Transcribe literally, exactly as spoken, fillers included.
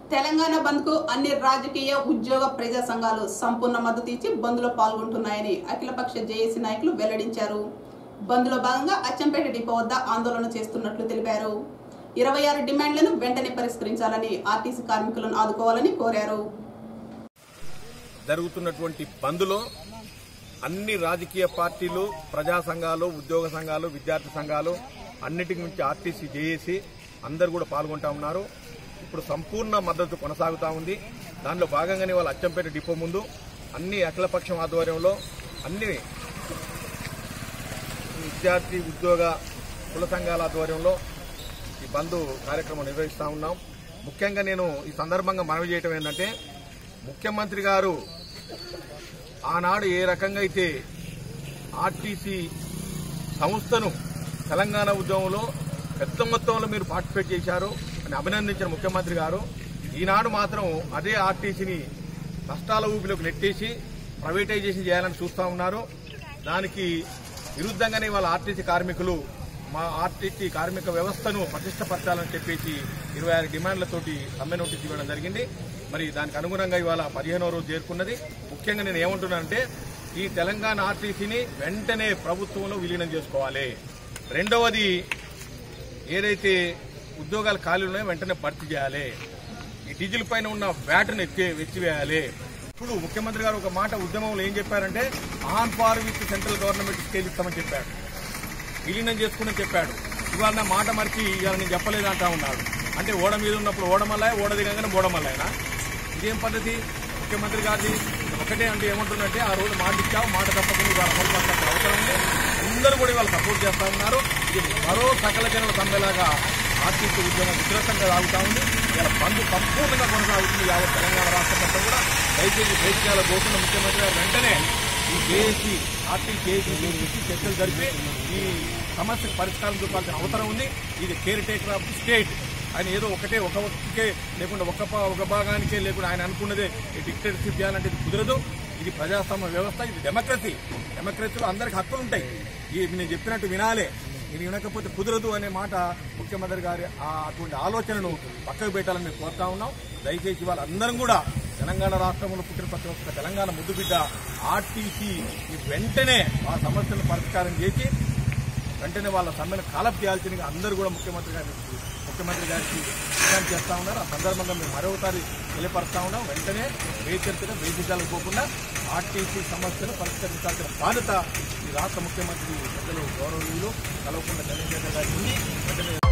తెలంగాణ బంద్ కు అన్ని రాజకీయ ఉద్యోగ ప్రజా సంఘాలు సంపూర్ణ మద్దతు ఇచ్చి బంద్ లో పాల్గొంటున్నాయని అఖిలపక్ష జేఏసీ నాయకులు వెల్లడించారు. బంద్ లో భాగంగా అచ్చంపేట డిపో వద్ద ఆందోళన చేస్తున్నట్లు తెలిపారు. ఇరవై ఆరు డిమాండ్లను వెంటనే పరిష్కరించాలని, ఆర్టీసీ కార్మికులను ఆదుకోవాలని కోరారు. జరుగుతున్నటువంటి బంద్లో అన్ని రాజకీయ పార్టీలు, ప్రజా సంఘాలు, ఉద్యోగ సంఘాలు, విద్యార్థి సంఘాలు అన్నిటికి మించి ఆర్టీసీ జేఏసీ అందరూ కూడా పాల్గొంటా ఉన్నారు. ఇప్పుడు సంపూర్ణ మద్దతు కొనసాగుతా ఉంది. దానిలో భాగంగానే వాళ్ళ అచ్చంపేట డిపో ముందు అన్ని అఖిలపక్షం ఆధ్వర్యంలో అన్ని విద్యార్థి, ఉద్యోగ, కుల సంఘాల ఆధ్వర్యంలో ఈ బంద్ కార్యక్రమం నిర్వహిస్తూ ఉన్నాం. ముఖ్యంగా నేను ఈ సందర్భంగా మనవి చేయటం ఏంటంటే, ముఖ్యమంత్రి గారు ఆనాడు ఏ రకంగా అయితే ఆర్టీసీ సంస్థను తెలంగాణ ఉద్యమంలో పెద్ద మొత్తంలో మీరు పార్టిసిపేట్ చేశారు అని అభినందించిన ముఖ్యమంత్రి గారు ఈనాడు మాత్రం అదే ఆర్టీసీని నష్టాల ఊపిలోకి నెట్టేసి ప్రైవేటైజేషన్ చేయాలని చూస్తూ ఉన్నారు. దానికి విరుద్ధంగానే వాళ్ళ ఆర్టీసీ కార్మికులు మా ఆర్టీసీ కార్మిక వ్యవస్థను పటిష్టపరచాలని చెప్పేసి ఇరవై ఆరు డిమాండ్లతోటి సమ్మె నోటీసు ఇవ్వడం జరిగింది. మరి దానికి అనుగుణంగా ఇవాళ పదిహేనో రోజు చేరుకున్నది. ముఖ్యంగా నేను ఏమంటున్నానంటే, ఈ తెలంగాణ ఆర్టీసీని వెంటనే ప్రభుత్వంలో విలీనం చేసుకోవాలి. రెండవది, ఏదైతే ఉద్యోగాలు ఖాళీ ఉన్నాయో వెంటనే భర్తీ చేయాలి. ఈ డీజిల్ పైన ఉన్న వ్యాట్ను ఎత్తి ఎత్తివేయాలి. ఇప్పుడు ముఖ్యమంత్రి గారు ఒక మాట ఉద్యమంలో ఏం చెప్పారంటే, on par with central government scale ఇస్తామని చెప్పాడు, విలీనం చేసుకుని చెప్పాడు. ఇవాళ నా మాట మర్చి ఇవాళ నేను చెప్పలేదంటా ఉన్నాడు. అంటే ఓడ మీద ఉన్నప్పుడు ఓడమల్లాయ, ఓడ దిగంగానే ఓడమల్లాయనా? ఇదేం పద్ధతి ముఖ్యమంత్రి గారిది? ఒకటే అంటే ఏమంటుందంటే, ఆ రోజు మాట ఇచ్చావు, మాట తప్పకుండా ఇవాళ అమలుపరచాల్సిన అవసరం ఉంది. అందరూ కూడా ఇవాళ సపోర్ట్ చేస్తా ఉన్నారు. ఇది మరో సకల జనుల సమ్మెలాగా ఆర్టీసీ ఉద్యమం విస్తృతంగా సాగుతా ఉంది. ఇలా బంద్ సంపూర్ణంగా కొనసాగుతుంది. యావత్ తెలంగాణ రాష్ట్ర మొత్తం కూడా దయచేసి దేశాల పోతున్న ముఖ్యమంత్రి గారు వెంటనే ఈ జేఏసీ ఆర్టీసీ జేఏసీ చర్చలు జరిపి ఈ సమస్యకు పరిష్కారం చూపాల్సిన అవసరం ఉంది. ఇది care taker of the state. ఆయన ఏదో ఒకటే ఒక వ్యక్తికే లేకుండా ఒక ఒక భాగానికే లేకుండా ఆయన అనుకున్నదే డిక్టేటర్షిప్ చేయాలంటే ఇది కుదరదు. ఇది ప్రజాస్వామ్య వ్యవస్థ, ఇది డెమోక్రసీ. డెమోక్రసీలో అందరికి హక్కులు ఉంటాయి. ఈ నేను చెప్పినట్టు వినాలే, ఇది వినకపోతే కుదరదు అనే మాట ముఖ్యమంత్రి గారి అటువంటి ఆలోచనను పక్కకు పెట్టాలని మేము కోరుతా ఉన్నాం. దయచేసి వాళ్ళ అందరం కూడా తెలంగాణ రాష్ట్రంలో పుట్టిన ప్రతి ఒక్క తెలంగాణ ముద్దుబిడ్డ ఆర్టీసీ వెంటనే ఆ సమస్యలను పరిష్కారం చేసి వెంటనే వాళ్ళ సమ్మెను కాలప్ చేయాల్సిందిగా అందరూ కూడా ముఖ్యమంత్రి గారి ముఖ్యమంత్రి గారికి డిమాండ్ చేస్తా ఉన్నారు. ఆ సందర్భంగా మేము మరొకసారి తెలియపరుస్తా ఉన్నాం. వెంటనే బేచర్తగా బేసిజాలకు పోకుండా ఆర్టీసీ సమస్యను పరిష్కరించాల్సిన బాధ్యత ఈ రాష్ట్ర ముఖ్యమంత్రి పెద్దలు గౌరవనీయులు కల్వకుంట్ల చంద్రశేఖర్ గారికి ఉంది. వెంటనే